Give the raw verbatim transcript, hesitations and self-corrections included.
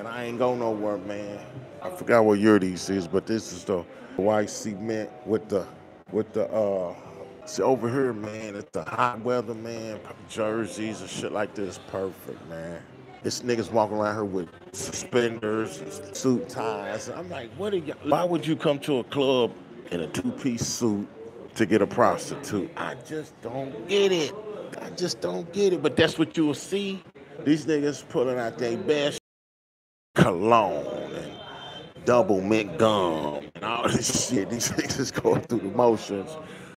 and I ain't go nowhere, man. I forgot what year these is, but this is the white cement with the with the uh. See over here, man. It's the hot weather, man. Jerseys and shit like this, perfect, man. This niggas walking around here with suspenders, and suit ties. I'm like, what are you? Why would you come to a club in a two-piece suit to get a prostitute? I just don't get it. I just don't get it. But that's what you will see. These niggas pulling out their best cologne and double mint gum and all this shit. These niggas going through the motions.